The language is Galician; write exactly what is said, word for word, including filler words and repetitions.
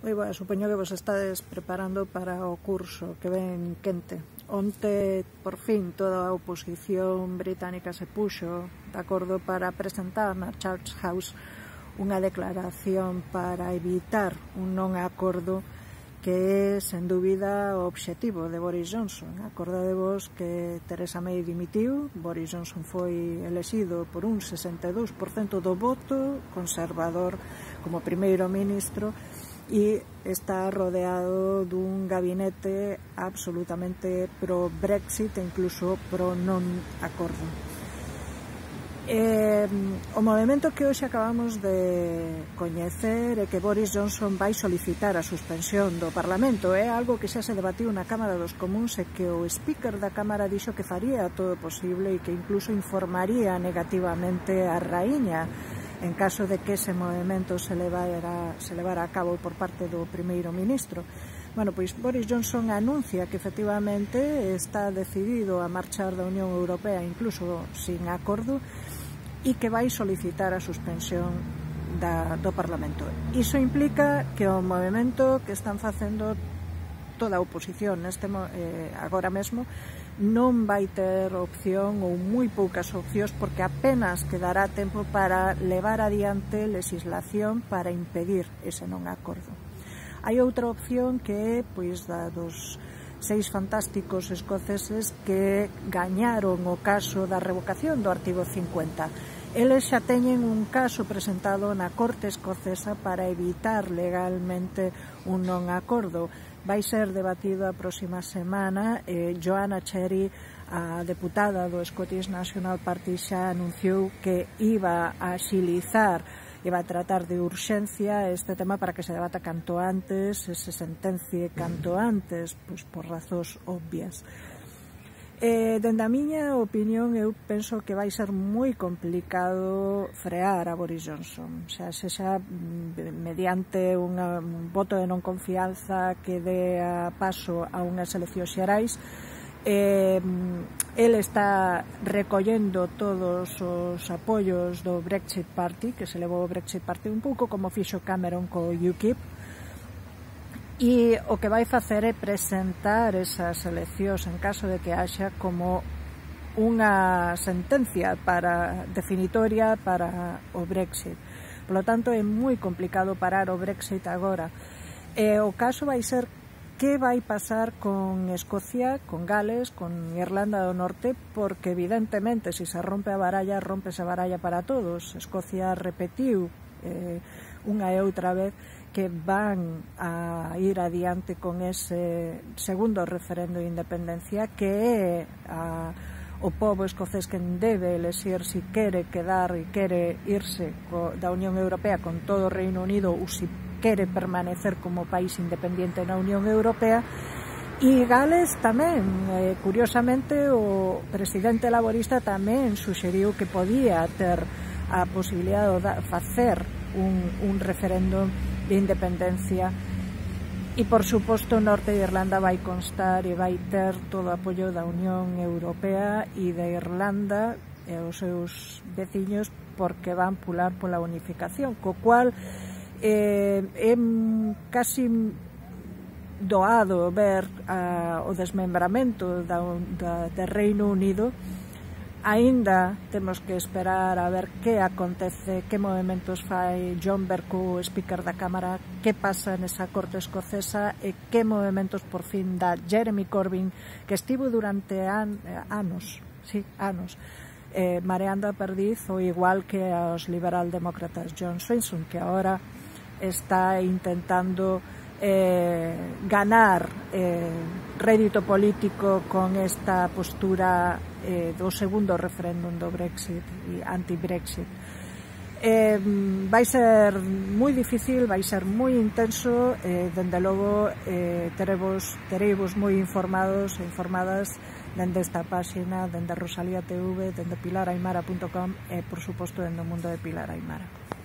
Moi boa, supoño que vos estades preparando para o curso que ven quente. Onte, por fin, toda a oposición británica se puxo de acordo para presentar na Church House unha declaración para evitar un non acordo que é, sen dúbida, o obxectivo de Boris Johnson. Acordadevos que Theresa May dimitiu, Boris Johnson foi elexido por un sesenta e dous por cento do voto conservador como primeiro ministro, e está rodeado dun gabinete absolutamente pro-Brexit e incluso pro-non-acordo. Eh, o movimento que hoxe acabamos de coñecer é que Boris Johnson vai solicitar a suspensión do Parlamento. É algo que xa se debatiu na Cámara dos Comuns e que o speaker da Cámara dixo que faría todo posible e que incluso informaría negativamente a raíña en caso de que ese movimento se levara, se levara a cabo por parte do primeiro ministro. Bueno, pois Boris Johnson anuncia que efectivamente está decidido a marchar da Unión Europea incluso sin acordo e que vai solicitar a suspensión da, do Parlamento. Iso implica que o movimento que están facendo toda a oposición neste, eh, agora mesmo non vai ter opción ou moi poucas opcións porque apenas quedará tempo para levar adiante legislación para impedir ese non acordo. Hai outra opción que é pois da dos seis fantásticos escoceses que gañaron o caso da revocación do artigo cincuenta. Eles xa teñen un caso presentado na Corte Escocesa para evitar legalmente un non acordo. Vai ser debatido a próxima semana. eh, Joanna Cherry, a deputada do Scottish National Party, xa anunciou que iba a axilizar, iba a tratar de urxencia este tema para que se debata canto antes, se sentencie canto antes, pois por razóns obvias. Eh, dende a miña opinión, eu penso que vai ser moi complicado frear a Boris Johnson, xa sexa mediante unha, un voto de non confianza que dé a paso a unhas eleccións xerais. Eh, ele está recollendo todos os apoios do Brexit Party, que se levou o Brexit Party un pouco como fixo Cameron co U K I P, e o que vai facer é presentar esas eleccións en caso de que haxa como unha sentencia para definitoria para o Brexit. Por lo tanto, é moi complicado parar o Brexit agora. E o caso vai ser que vai pasar con Escocia, con Gales, con Irlanda do Norte, porque evidentemente se se rompe a baralla, rómpese a baralla para todos. Escocia repetiu eh, unha e outra vez que van a ir adiante con ese segundo referendo de independencia, que é a, o pobo escocés que debe elexir se quere quedar e quere irse co, da Unión Europea con todo o Reino Unido ou se quere permanecer como país independiente na Unión Europea. E Gales tamén, eh, curiosamente, o presidente laborista tamén suxeriu que podía ter a posibilidade de facer un, un referendo de independencia e, por suposto, o norte de Irlanda vai constar e vai ter todo o apoio da Unión Europea e de Irlanda e os seus veciños porque van pular pola unificación, co cual eh, é casi doado ver ah, o desmembramento da, da, de Reino Unido. Aínda temos que esperar a ver que acontece, que movimentos fai John Bercow, o speaker da Cámara, que pasa nesa Corte Escocesa e que movimentos por fin dá Jeremy Corbyn, que estivo durante an, anos, sí, anos, eh, mareando a perdiz, ou igual que aos liberal-demócratas John Swainson, que agora está intentando Eh, ganar eh, rédito político con esta postura eh, do segundo referéndum do Brexit e anti-Brexit. Eh, vai ser moi difícil, vai ser moi intenso, eh, dende logo eh, terevos, tereivos moi informados e informadas dende esta páxina, dende Rosalía T V, dende pilar aimara punto com e, por suposto, dende o mundo de Pilar Aimara.